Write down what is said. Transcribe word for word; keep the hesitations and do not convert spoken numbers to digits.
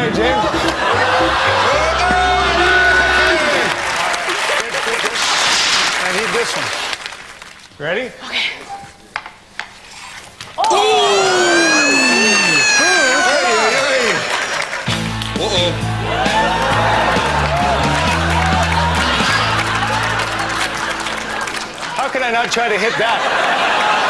right, James. I need this one. Ready? Okay. Oh! Hey, hey, hey. Uh-oh. How could I not try to hit that?